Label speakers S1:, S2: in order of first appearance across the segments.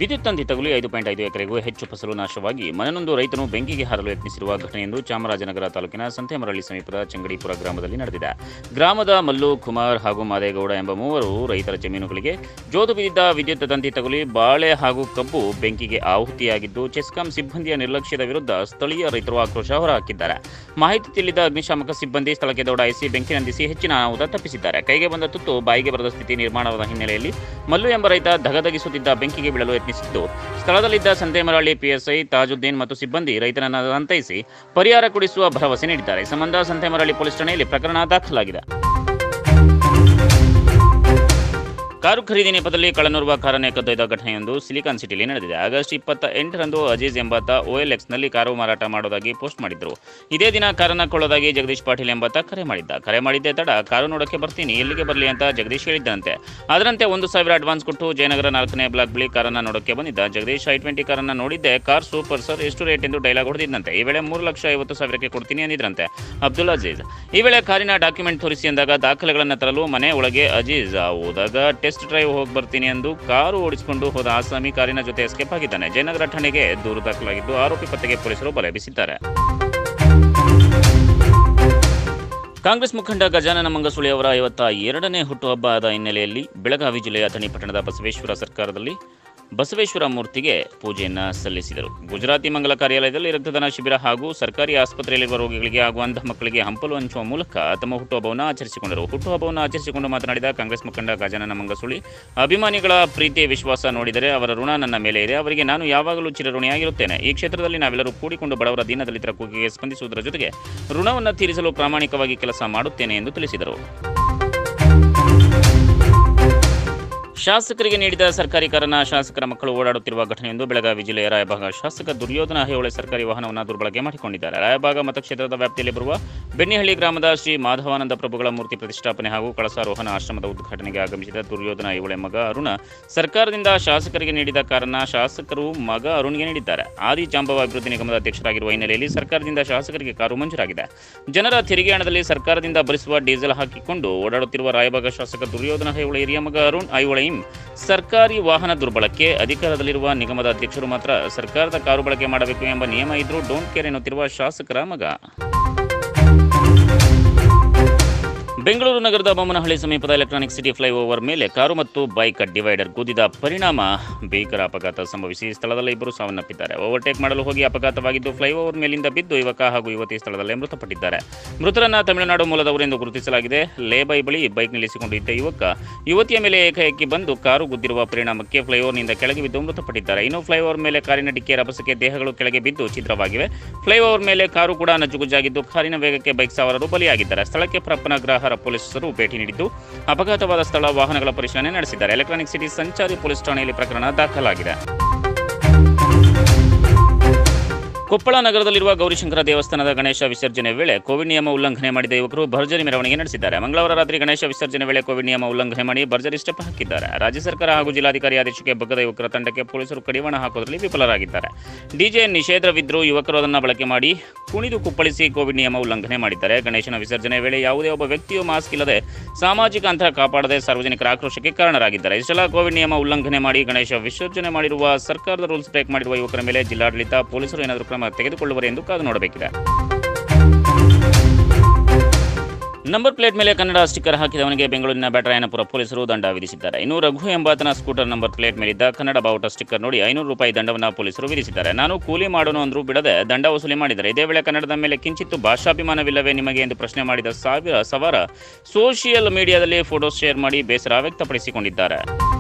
S1: ವಿದ್ಯುತ್ ತಂತಿ ತಗುಲಿ 5.5 ಎಕರೆಗೂ ಹೆಚ್ಚು ಫಸಲು ನಾಶವಾಗಿ ಮನನೊಂದು ರೈತನು ಬೆಂಕಿಗೆ ಹಾರಲು ಯತ್ನಿಸಿರುವ ಘಟನೆಯೊಂದು ಚಾಮರಾಜನಗರ ತಾಲೂಕಿನ ಸಂತೆಮರಳ್ಳಿ ಸಮೀಪದ ಚಂಗಡಿಪುರ ಗ್ರಾಮದಲ್ಲಿ ನಡೆದಿದೆ. ಗ್ರಾಮದ ಮಲ್ಲು, ಕುಮಾರ್ ಹಾಗೂ ಮಾದೇಗೌಡ ಎಂಬ ಮೂವರು ರೈತರ ಜಮೀನುಗಳಿಗೆ ಜೋತು ಬಿದ್ದಿದ್ದ ವಿದ್ಯುತ್ ತಂತಿ ತಗುಲಿ ಬಾಳೆ ಹಾಗೂ ಕಬ್ಬು ಬೆಂಕಿಗೆ ಆಹುತಿಯಾಗಿದ್ದು, ಚೆಸ್ಕಾಂ ಸಿಬ್ಬಂದಿಯ ನಿರ್ಲಕ್ಷ್ಯದ ವಿರುದ್ಧ ಸ್ಥಳೀಯ ರೈತರು ಆಕ್ರೋಶ ಹೊರಹಾಕಿದ್ದಾರೆ. ಮಾಹಿತಿ ತಿಳಿದ ಅಗ್ನಿಶಾಮಕ ಸಿಬ್ಬಂದಿ ಸ್ಥಳಕ್ಕೆ ದೌಡಾಯಿಸಿ ಬೆಂಕಿ ನಂದಿಸಿ ಹೆಚ್ಚಿನ ಅನಾಹುತ ತಪ್ಪಿಸಿದ್ದಾರೆ. ಕೈಗೆ ಬಂದ ತುತ್ತು ಬಾಯಿಗೆ ಬರದ ಸ್ಥಿತಿ ನಿರ್ಮಾಣವಾದ ಹಿನ್ನೆಲೆಯಲ್ಲಿ ಮಲ್ಲು ಎಂಬ ರೈತ ಧಗಧಗಿಸುತ್ತಿದ್ದ ಬೆಂಕಿಗೆ ಬೀಳಲು ಯತ್ನಿಸಿದ್ದು, ಸ್ಥಳದಲ್ಲಿದ್ದ ಸಂತೆಮರಳ್ಳಿ ಪಿಎಸ್ಐ ತಾಜುದ್ದೀನ್ ಮತ್ತು ಸಿಬ್ಬಂದಿ ರೈತನನ್ನು ಸಂತೈಸಿ ಪರಿಹಾರ ಕೊಡಿಸುವ ಭರವಸೆ ನೀಡಿದ್ದಾರೆ. ಈ ಸಂಬಂಧ ಸಂತೆಮರಳ್ಳಿ ಪೊಲೀಸ್ ಠಾಣೆಯಲ್ಲಿ ಪ್ರಕರಣ ದಾಖಲಾಗಿದೆ. ಕಾರು ಖರೀದಿ ನೆಪದಲ್ಲಿ ಕಳ್ಳನೋರ್ವ ಕಾರನ್ನೇ ಕದ್ದೊಯ್ದ ಘಟನೆಯೊಂದು ಸಿಲಿಕಾನ್ ಸಿಟಿಯಲ್ಲಿ ನಡೆದಿದೆ. ಆಗಸ್ಟ್ 28ರಂದು ಅಜೀಜ್ ಎಂಬಾತ OLXನಲ್ಲಿ ಕಾರು ಮಾರಾಟ ಮಾಡೋದಾಗಿ ಪೋಸ್ಟ್ ಮಾಡಿದ್ರು. ಇದೇ ದಿನ ಕಾರನ್ನ ಕೊಳ್ಳೋದಾಗಿ ಜಗದೀಶ್ ಪಾಟೀಲ್ ಎಂಬಾತ ಕರೆ ಮಾಡಿದ್ದೆ ತಡ ಕಾರು ನೋಡಕ್ಕೆ ಬರ್ತೀನಿ, ಎಲ್ಲಿಗೆ ಬರಲಿ ಅಂತ ಜಗದೀಶ್ ಹೇಳಿದ್ದಂತೆ. ಅದರಂತೆ 1,000 ಅಡ್ವಾನ್ಸ್ ಕೊಟ್ಟು ಜಯನಗರ 4ನೇ ಬ್ಲಾಕ್ ಬಳಿ ಕಾರನ್ನ ನೋಡಕ್ಕೆ ಬಂದಿದ್ದ ಜಗದೀಶ್ I-20 ಕಾರನ್ನ ನೋಡಿದ್ದೆ, ಕಾರ್ ಸೂಪರ್ ಸರ್, ಎಷ್ಟು ರೇಟ್ ಎಂದು ಡೈಲಾಗ್ ಹೊಡೆದಿದ್ದಂತೆ. ಈ ವೇಳೆ 3,50,000ಕ್ಕೆ ಕೊಡ್ತೀನಿ ಅಂದಿದ್ರಂತೆ ಅಬ್ದುಲ್ ಅಜೀಜ್. ಈ ವೇಳೆ ಕಾರಿನ ಡಾಕ್ಯುಮೆಂಟ್ ತೋರಿಸಿ ಎಂದಾಗ ದಾಖಲೆಗಳನ್ನು ತರಲು ಮನೆ ಒಳಗೆ ಅಜೀಜ್ ಹೋದಾಗ ಟೆಸ್ಟ್ ಡ್ರೈವ್ ಹೋಗಿ ಬರ್ತೀನಿ ಎಂದು ಕಾರು ಓಡಿಸಿಕೊಂಡು ಹೋದ ಆಸಾಮಿ ಕಾರಿನ ಜೊತೆ ಎಸ್ಕೇಪ್ ಆಗಿದ್ದಾನೆ. ಜಯನಗರ ಠಾಣೆಗೆ ದೂರು ದಾಖಲಾಗಿದ್ದು, ಆರೋಪಿ ಪತ್ತೆಗೆ ಪೊಲೀಸರು ಬಲೆ ಬೀಸಿದ್ದಾರೆ. ಕಾಂಗ್ರೆಸ್ ಮುಖಂಡ ಗಜಾನನ ಮಂಗಸುಳಿ ಅವರ 52ನೇ ಹುಟ್ಟುಹಬ್ಬದ ಹಿನ್ನೆಲೆಯಲ್ಲಿ ಬೆಳಗಾವಿ ಜಿಲ್ಲೆಯ ಅಥಣಿ ಪಟ್ಟಣದ ಬಸವೇಶ್ವರ ಸರ್ಕಾರದಲ್ಲಿ ಬಸವೇಶ್ವರ ಮೂರ್ತಿಗೆ ಪೂಜೆಯನ್ನು ಸಲ್ಲಿಸಿದರು. ಗುಜರಾತಿ ಮಂಗಲ ಕಾರ್ಯಾಲಯದಲ್ಲಿ ರಕ್ತದಾನ ಶಿಬಿರ ಹಾಗೂ ಸರ್ಕಾರಿ ಆಸ್ಪತ್ರೆಯಲ್ಲಿರುವ ರೋಗಿಗಳಿಗೆ ಹಾಗೂ ಅಂಧ ಮಕ್ಕಳಿಗೆ ಹಂಪಲು ಹಂಚುವ ಮೂಲಕ ತಮ್ಮ ಹುಟ್ಟುಹಬ್ಬವನ್ನು ಆಚರಿಸಿಕೊಂಡರು. ಹುಟ್ಟುಹಬ್ಬವನ್ನು ಆಚರಿಸಿಕೊಂಡು ಮಾತನಾಡಿದ ಕಾಂಗ್ರೆಸ್ ಮುಖಂಡ ಗಜಾನನ ಮಂಗಸುಳಿ, ಅಭಿಮಾನಿಗಳ ಪ್ರೀತಿ ವಿಶ್ವಾಸ ನೋಡಿದರೆ ಅವರ ಋಣ ನನ್ನ ಮೇಲೆ ಇದೆ. ಅವರಿಗೆ ನಾನು ಯಾವಾಗಲೂ ಚಿರಋಣಿಯಾಗಿರುತ್ತೇನೆ. ಈ ಕ್ಷೇತ್ರದಲ್ಲಿ ನಾವೆಲ್ಲರೂ ಕೂಡಿಕೊಂಡು ಬಡವರ ದೀನದಲಿತರ ಕೂಗಿಗೆ ಸ್ಪಂದಿಸುವುದರ ಜೊತೆಗೆ ಋಣವನ್ನು ತೀರಿಸಲು ಪ್ರಾಮಾಣಿಕವಾಗಿ ಕೆಲಸ ಮಾಡುತ್ತೇನೆ ಎಂದು ತಿಳಿಸಿದರು. ಶಾಸಕರಿಗೆ ನೀಡಿದ ಸರ್ಕಾರಿ ಕಾರನ್ನ ಶಾಸಕರ ಮಕ್ಕಳು ಓಡಾಡುತ್ತಿರುವ ಘಟನೆಯೊಂದು ಬೆಳಗಾವಿ ಜಿಲ್ಲೆಯ ರಾಯಭಾಗ ಶಾಸಕ ದುರ್ಯೋಧನ ಐಹೊಳೆ ಸರ್ಕಾರಿ ವಾಹನವನ್ನು ದುರ್ಬಳಕೆ ಮಾಡಿಕೊಂಡಿದ್ದಾರೆ. ರಾಯಭಾಗ ಮತಕ್ಷೇತ್ರದ ವ್ಯಾಪ್ತಿಯಲ್ಲಿ ಬರುವ ಬೆಣ್ಣಿಹಳ್ಳಿ ಗ್ರಾಮದ ಶ್ರೀ ಮಾಧವಾನಂದ ಪ್ರಭುಗಳ ಮೂರ್ತಿ ಪ್ರತಿಷ್ಠಾಪನೆ ಹಾಗೂ ಕಳಸಾರೋಹಣ ಆಶ್ರಮದ ಉದ್ಘಾಟನೆಗೆ ಆಗಮಿಸಿದ ದುರ್ಯೋಧನ ಐಹೊಳೆ ಮಗ ಅರುಣ ಸರ್ಕಾರದಿಂದ ಶಾಸಕರಿಗೆ ನೀಡಿದ ಕಾರನ್ನ ಶಾಸಕರು ಮಗ ಅರುಣ್ಗೆ ನೀಡಿದ್ದಾರೆ. ಆದಿ ಜಾಂಬವ ಅಭಿವೃದ್ಧಿ ನಿಗಮದ ಅಧ್ಯಕ್ಷರಾಗಿರುವ ಹಿನ್ನೆಲೆಯಲ್ಲಿ ಸರ್ಕಾರದಿಂದ ಶಾಸಕರಿಗೆ ಕಾರು ಮಂಜೂರಾಗಿದೆ. ಜನರ ತೆರಿಗೆ ಹಣದಲ್ಲಿ ಸರ್ಕಾರದಿಂದ ಭರಿಸುವ ಡೀಸೆಲ್ ಹಾಕಿಕೊಂಡು ಓಡಾಡುತ್ತಿರುವ ರಾಯಭಾಗ ಶಾಸಕ ದುರ್ಯೋಧನ ಐಹೊಳೆ ಹಿರಿಯ ಮಗ ಅರುಣ್ ಐಹೊಳೆ ಸರ್ಕಾರಿ ವಾಹನ ದುರ್ಬಳಕೆ. ಅಧಿಕಾರದಲ್ಲಿರುವ ನಿಗಮದ ಅಧ್ಯಕ್ಷರು ಮಾತ್ರ ಸರ್ಕಾರದ ಕಾರು ಬಳಕೆ ಮಾಡಬೇಕು ಎಂಬ ನಿಯಮ ಇದ್ರೂ ಡೋಂಟ್ ಕೇರ್ ಎನ್ನುತ್ತಿರುವ ಶಾಸಕರ ಮಗ. ಬೆಂಗಳೂರು ನಗರದ ಬೊಮ್ಮನಹಳ್ಳಿ ಸಮೀಪದ ಎಲೆಕ್ಟ್ರಾನಿಕ್ ಸಿಟಿ ಫ್ಲೈಓವರ್ ಮೇಲೆ ಕಾರು ಮತ್ತು ಬೈಕ್ ಡಿವೈಡರ್ ಗುದ್ದಿದ ಪರಿಣಾಮ ಭೀಕರ ಅಪಘಾತ ಸಂಭವಿಸಿ ಸ್ಥಳದಲ್ಲೇ ಇಬ್ಬರು ಸಾವನ್ನಪ್ಪಿದ್ದಾರೆ. ಓವರ್ಟೇಕ್ ಮಾಡಲು ಹೋಗಿ ಅಪಘಾತವಾಗಿದ್ದು ಫ್ಲೈಓವರ್ ಮೇಲಿಂದ ಬಿದ್ದು ಯುವಕ ಹಾಗೂ ಯುವತಿ ಸ್ಥಳದಲ್ಲೇ ಮೃತಪಟ್ಟಿದ್ದಾರೆ. ಮೃತರನ್ನ ತಮಿಳುನಾಡು ಮೂಲದವರೆಂದು ಗುರುತಿಸಲಾಗಿದೆ. ಲೇಬೈ ಬಳಿ ಬೈಕ್ ನಿಲ್ಲಿಸಿಕೊಂಡು ಇದ್ದ ಯುವಕ ಯುವತಿಯ ಮೇಲೆ ಏಕಾಏಕಿ ಬಂದು ಕಾರು ಗುದ್ದಿರುವ ಪರಿಣಾಮಕ್ಕೆ ಫ್ಲೈಓವರ್ನಿಂದ ಕೆಳಗೆ ಬಿದ್ದು ಮೃತಪಟ್ಟಿದ್ದಾರೆ. ಇನ್ನು ಫ್ಲೈಓವರ್ ಮೇಲೆ ಕಾರಿನ ಡಿಕ್ಕಿಯ ರಭಸಕ್ಕೆ ದೇಹಗಳು ಕೆಳಗೆ ಬಿದ್ದು ಛಿದ್ರವಾಗಿವೆ. ಫ್ಲೈಓವರ್ ಮೇಲೆ ಕಾರು ಕೂಡ ನಜ್ಜುಗುಜ್ಜಾಗಿದ್ದು ಕಾರಿನ ವೇಗಕ್ಕೆ ಬೈಕ್ ಸವಾರರು ಬಲಿಯಾಗಿದ್ದಾರೆ. ಸ್ಥಳಕ್ಕೆ ಪ್ರಪ್ಪನಗ್ರಹಾರ ಪೊಲೀಸರು ಭೇಟಿ ನೀಡಿದ್ದು ಅಪಘಾತವಾದ ಸ್ಥಳ ವಾಹನಗಳ ಪರಿಶೀಲನೆ ನಡೆಸಿದ್ದಾರೆ. ಎಲೆಕ್ಟ್ರಾನಿಕ್ ಸಿಟಿ ಸಂಚಾರಿ ಪೊಲೀಸ್ ಠಾಣೆಯಲ್ಲಿ ಪ್ರಕರಣ ದಾಖಲಾಗಿದೆ. ಕೊಪ್ಪಳ ನಗರದಲ್ಲಿರುವ ಗೌರಿಶಂಕರ ದೇವಸ್ಥಾನದ ಗಣೇಶ ವಿಸರ್ಜನೆ ವೇಳೆ ಕೋವಿಡ್ ನಿಯಮ ಉಲ್ಲಂಘನೆ ಮಾಡಿದ ಯುವಕರು ಭರ್ಜರಿ ಮೆರವಣಿಗೆ ನಡೆಸಿದ್ದಾರೆ. ಮಂಗಳವಾರ ರಾತ್ರಿ ಗಣೇಶ ವಿಸರ್ಜನೆ ವೇಳೆ ಕೋವಿಡ್ ನಿಯಮ ಉಲ್ಲಂಘನೆ ಮಾಡಿ ಭರ್ಜರಿ ಸ್ಟೆಪ್ ಹಾಕಿದ್ದಾರೆ. ರಾಜ್ಯ ಸರ್ಕಾರ ಹಾಗೂ ಜಿಲ್ಲಾಧಿಕಾರಿ ಆದೇಶಕ್ಕೆ ಬಗ್ಗದ ಯುವಕರ ತಂಡಕ್ಕೆ ಪೊಲೀಸರು ಕಡಿವಾಣ ಹಾಕೋದ್ರಲ್ಲಿ ವಿಫಲರಾಗಿದ್ದಾರೆ. ಡಿಜೆ ನಿಷೇಧವಿದ್ದರೂ ಯುವಕರು ಅದನ್ನು ಬಳಕೆ ಮಾಡಿ ಕುಣಿದು ಕುಪ್ಪಳಿಸಿ ಕೋವಿಡ್ ನಿಯಮ ಉಲ್ಲಂಘನೆ ಮಾಡಿದ್ದಾರೆ. ಗಣೇಶನ ವಿಸರ್ಜನೆ ವೇಳೆ ಯಾವುದೇ ಒಬ್ಬ ವ್ಯಕ್ತಿಯು ಮಾಸ್ಕ್ ಇಲ್ಲದೆ ಸಾಮಾಜಿಕ ಅಂತರ ಕಾಪಾಡದೆ ಸಾರ್ವಜನಿಕರ ಆಕ್ರೋಶಕ್ಕೆ ಕಾರಣರಾಗಿದ್ದಾರೆ. ಇಷ್ಟೆಲ್ಲ ಕೋವಿಡ್ ನಿಯಮ ಉಲ್ಲಂಘನೆ ಮಾಡಿ ಗಣೇಶ ವಿಸರ್ಜನೆ ಮಾಡಿರುವ ಸರ್ಕಾರದ ರೂಲ್ಸ್ ಬ್ರೇಕ್ ಮಾಡಿರುವ ಯುವಕರ ಮೇಲೆ ಜಿಲ್ಲಾಡಳಿತ ಪೊಲೀಸರು ಏನಾದರೂ ಕ್ರಮ ತೆಗೆದುಕೊಳ್ಳುವರು ಎಂದು ಕಾದು ನೋಡಬೇಕಿದೆ. ನಂಬರ್ ಪ್ಲೇಟ್ ಮೇಲೆ ಕನ್ನಡ ಸ್ಟಿಕ್ಕರ್ ಹಾಕಿದವನಿಗೆ ಬೆಂಗಳೂರಿನ ಬ್ಯಾಟರಾಯನಪುರ ಪೊಲೀಸರು ದಂಡ ವಿಧಿಸಿದ್ದಾರೆ. ಇನ್ನು ರಘು ಎಂಬಾತನ ಸ್ಕೂಟರ್ ನಂಬರ್ ಪ್ಲೇಟ್ ಮೇಲಿದ್ದ ಕನ್ನಡ ಬಾವುಟ ಸ್ಟಿಕ್ಕರ್ ನೋಡಿ ₹500 ದಂಡವನ್ನು ಪೊಲೀಸರು ವಿಧಿಸಿದ್ದಾರೆ. ನಾನು ಕೂಲಿ ಮಾಡೋನು ಅಂದ್ರೂ ಬಿಡದೆ ದಂಡ ವಸೂಲಿ ಮಾಡಿದ್ದಾರೆ. ಇದೇ ವೇಳೆ ಕನ್ನಡದ ಮೇಲೆ ಕಿಂಚಿತ್ತು ಭಾಷಾಭಿಮಾನವಿಲ್ಲವೇ ನಿಮಗೆ ಎಂದು ಪ್ರಶ್ನೆ ಮಾಡಿದ ಸವಾರ ಸೋಷಿಯಲ್ ಮೀಡಿಯಾದಲ್ಲಿ ಫೋಟೋ ಶೇರ್ ಮಾಡಿ ಬೇಸರ ವ್ಯಕ್ತಪಡಿಸಿಕೊಂಡಿದ್ದಾರೆ.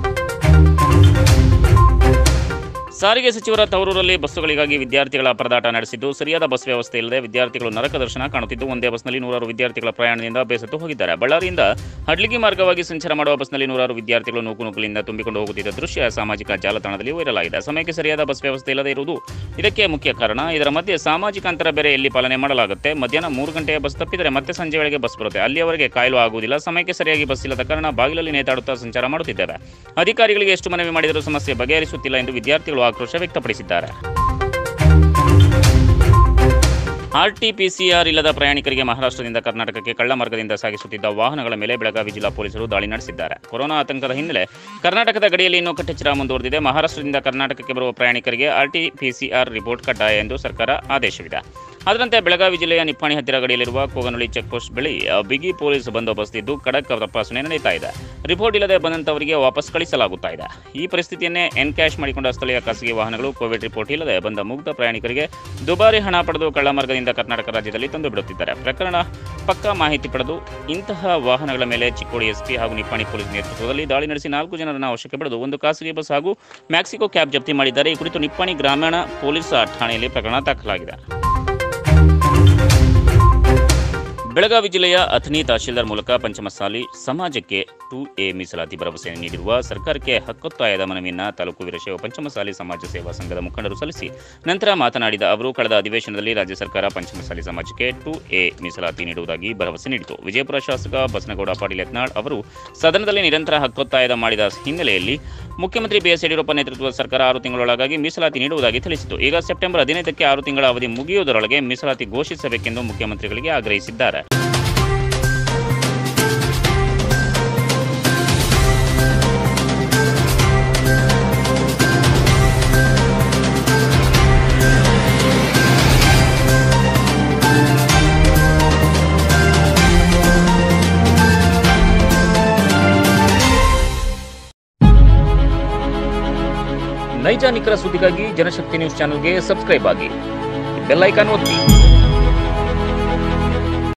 S1: ಸಾರಿಗೆ ಸಚಿವರ ತವರೂರಲ್ಲಿ ಬಸ್ಸುಗಳಿಗಾಗಿ ವಿದ್ಯಾರ್ಥಿಗಳ ಪರದಾಟ ನಡೆಸಿದ್ದು ಸರಿಯಾದ ಬಸ್ ವ್ಯವಸ್ಥೆ ಇಲ್ಲದೆ ವಿದ್ಯಾರ್ಥಿಗಳು ನರಕ ದರ್ಶನ ಕಾಣುತ್ತಿದ್ದು ಒಂದೇ ಬಸ್ನಲ್ಲಿ 100 ವಿದ್ಯಾರ್ಥಿಗಳ ಪ್ರಯಾಣದಿಂದ ಬೇಸತ್ತು ಹೋಗಿದ್ದಾರೆ. ಬಳ್ಳಾರಿಯಿಂದ ಹಡ್ಲಿಗಿ ಮಾರ್ಗವಾಗಿ ಸಂಚಾರ ಮಾಡುವ ಬಸ್ನಲ್ಲಿ 100 ವಿದ್ಯಾರ್ಥಿಗಳು ನೂಕುನುಗ್ಗಲಿಂದ ತುಂಬಿಕೊಂಡು ಹೋಗುತ್ತಿದ್ದ ದೃಶ್ಯ ಸಾಮಾಜಿಕ ಜಾಲತಾಣದಲ್ಲಿ ವೈರಲ್ ಆಗಿದೆ. ಸಮಯಕ್ಕೆ ಸರಿಯಾದ ಬಸ್ ವ್ಯವಸ್ಥೆ ಇಲ್ಲದೆ ಇರುವುದು ಇದಕ್ಕೆ ಮುಖ್ಯ ಕಾರಣ. ಇದರ ಮಧ್ಯೆ ಸಾಮಾಜಿಕ ಅಂತರ ಬೇರೆ ಎಲ್ಲಿ ಪಾಲನೆ ಮಾಡಲಾಗುತ್ತೆ. ಮಧ್ಯಾಹ್ನ 3 ಗಂಟೆಯ ಬಸ್ ತಪ್ಪಿದರೆ ಮತ್ತೆ ಸಂಜೆ ವೇಳೆಗೆ ಬಸ್ ಬರುತ್ತೆ. ಅಲ್ಲಿಯವರೆಗೆ ಕಾಯಲು ಆಗುವುದಿಲ್ಲ. ಸಮಯಕ್ಕೆ ಸರಿಯಾಗಿ ಬಸ್ ಇಲ್ಲದ ಕಾರಣ ಬಾಗಿಲಲ್ಲಿ ನೇತಾಡುತ್ತಾ ಸಂಚಾರ ಮಾಡುತ್ತಿದ್ದೇವೆ. ಅಧಿಕಾರಿಗಳಿಗೆ ಎಷ್ಟು ಮನವಿ ಮಾಡಿದರೂ ಸಮಸ್ಯೆ ಬಗೆಹರಿಸುತ್ತಿಲ್ಲ ಎಂದು ವಿದ್ಯಾರ್ಥಿಗಳು ಆಕ್ರೋಶ ವ್ಯಕ್ತಪಡಿಸಿದ್ದಾರೆ. ಆರ್ಟಿಪಿಸಿಆರ್ ಇಲ್ಲದ ಪ್ರಯಾಣಿಕರಿಗೆ ಮಹಾರಾಷ್ಟ್ರದಿಂದ ಕರ್ನಾಟಕಕ್ಕೆ ಕಳ್ಳ ಮಾರ್ಗದಿಂದ ಸಾಗಿಸುತ್ತಿದ್ದ ವಾಹನಗಳ ಮೇಲೆ ಬೆಳಗಾವಿ ಜಿಲ್ಲಾ ಪೊಲೀಸರು ದಾಳಿ ನಡೆಸಿದ್ದಾರೆ. ಕೊರೋನಾ ಆತಂಕದ ಹಿನ್ನೆಲೆ ಕರ್ನಾಟಕದ ಗಡಿಯಲ್ಲಿ ಇನ್ನೂ ಕಟ್ಟೆಚ್ಚರ ಮುಂದುವರೆದಿದೆ. ಮಹಾರಾಷ್ಟ್ರದಿಂದ ಕರ್ನಾಟಕಕ್ಕೆ ಬರುವ ಪ್ರಯಾಣಿಕರಿಗೆ ಆರ್ಟಿಪಿಸಿಆರ್ ರಿಪೋರ್ಟ್ ಕಡ್ಡಾಯ ಎಂದು ಸರ್ಕಾರ ಆದೇಶವಿದೆ. ಅದರಂತೆ ಬೆಳಗಾವಿ ಜಿಲ್ಲೆಯ ನಿಪ್ಪಾಣಿ ಹತ್ತಿರ ಗಡಿಯಲ್ಲಿರುವ ಕೋಗನಹಳ್ಳಿ ಚೆಕ್ಪೋಸ್ಟ್ ಬಳಿ ಬಿಗಿ ಪೊಲೀಸ್ ಬಂದೋಬಸ್ತ್ ಇದ್ದು ಖಡಕ್ ತಪಾಸಣೆ ನಡೆಯುತ್ತಾ ಇದೆ. ರಿಪೋರ್ಟ್ ಇಲ್ಲದೆ ಬಂದಂತವರಿಗೆ ವಾಪಸ್ ಕಳಿಸಲಾಗುತ್ತಾ ಇದೆ. ಈ ಪರಿಸ್ಥಿತಿಯನ್ನೇ ಎನ್ಕ್ಯಾಶ್ ಮಾಡಿಕೊಂಡ ಸ್ಥಳೀಯ ಖಾಸಗಿ ವಾಹನಗಳು ಕೋವಿಡ್ ರಿಪೋರ್ಟ್ ಇಲ್ಲದೆ ಬಂದ ಮುಗ್ಧ ಪ್ರಯಾಣಿಕರಿಗೆ ದುಬಾರಿ ಹಣ ಪಡೆದು ಕಳ್ಳ ಮಾರ್ಗದಿಂದ ಕರ್ನಾಟಕ ರಾಜ್ಯದಲ್ಲಿ ತಂದು ಬಿಡುತ್ತಿದ್ದಾರೆ. ಪ್ರಕರಣ ಪಕ್ಕಾ ಮಾಹಿತಿ ಪಡೆದು ಇಂತಹ ವಾಹನಗಳ ಮೇಲೆ ಚಿಕ್ಕೋಡಿ ಎಸ್ಪಿ ಹಾಗೂ ನಿಪ್ಪಾಣಿ ಪೊಲೀಸ್ ನೇತೃತ್ವದಲ್ಲಿ ದಾಳಿ ನಡೆಸಿ 4 ಜನರನ್ನು ವಶಕ್ಕೆ ಪಡೆದು ಒಂದು ಖಾಸಗಿ ಬಸ್ ಹಾಗೂ ಮ್ಯಾಕ್ಸಿಕೋ ಕ್ಯಾಬ್ ಜಪ್ತಿ ಮಾಡಿದ್ದಾರೆ. ಈ ಕುರಿತು ನಿಪ್ಪಾಣಿ ಗ್ರಾಮೀಣ ಪೊಲೀಸ್ ಠಾಣೆಯಲ್ಲಿ ಪ್ರಕರಣ ದಾಖಲಾಗಿದೆ. ಬೆಳಗಾವಿ ಜಿಲ್ಲೆಯ ಅಥಣಿ ತಹಶೀಲ್ದಾರ್ ಮೂಲಕ ಪಂಚಮಸಾಲಿ ಸಮಾಜಕ್ಕೆ 2A ಮೀಸಲಾತಿ ಭರವಸೆ ನೀಡಿರುವ ಸರ್ಕಾರಕ್ಕೆ ಹಕ್ಕೊತ್ತಾಯದ ಮನವಿಯನ್ನು ತಾಲೂಕು ವೀರಶೈವ ಪಂಚಮಸಾಲಿ ಸಮಾಜ ಸೇವಾ ಸಂಘದ ಮುಖಂಡರು ಸಲ್ಲಿಸಿ ನಂತರ ಮಾತನಾಡಿದ ಅವರು, ಕಳೆದ ಅಧಿವೇಶನದಲ್ಲಿ ರಾಜ್ಯ ಸರ್ಕಾರ ಪಂಚಮಸಾಲಿ ಸಮಾಜಕ್ಕೆ 2A ಮೀಸಲಾತಿ ನೀಡುವುದಾಗಿ ಭರವಸೆ ನೀಡಿತು. ವಿಜಯಪುರ ಶಾಸಕ ಬಸನಗೌಡ ಪಾಟೀಲ್ ಯತ್ನಾಳ್ ಅವರು ಸದನದಲ್ಲಿ ನಿರಂತರ ಹಕ್ಕೊತ್ತಾಯದ ಮಾಡಿದ ಹಿನ್ನೆಲೆಯಲ್ಲಿ ಮುಖ್ಯಮಂತ್ರಿ ಬಿಎಸ್ ಯಡಿಯೂರಪ್ಪ ನೇತೃತ್ವದ ಸರ್ಕಾರ 6 ತಿಂಗಳೊಳಗಾಗಿ ಮೀಸಲಾತಿ ನೀಡುವುದಾಗಿ ತಿಳಿಸಿತು. ಈಗ ಸೆಪ್ಟೆಂಬರ್ 15ಕ್ಕೆ 6 ತಿಂಗಳ ಅವಧಿ ಮುಗಿಯುವುದರೊಳಗೆ ಮೀಸಲಾತಿ ಘೋಷಿಸಬೇಕೆಂದು ಮುಖ್ಯಮಂತ್ರಿಗಳಿಗೆ ಆಗ್ರಹಿಸಿದ್ದಾರೆ. ನೈಜ ನಿಖರ ಸುದ್ದಿಗಾಗಿ ಜನಶಕ್ತಿ ನ್ಯೂಸ್ ಚಾನೆಲ್ಗೆ ಸಬ್ಸ್ಕ್ರೈಬ್ ಆಗಿ, ಬೆಲ್ ಐಕಾನ್ ಒತ್ತಿ.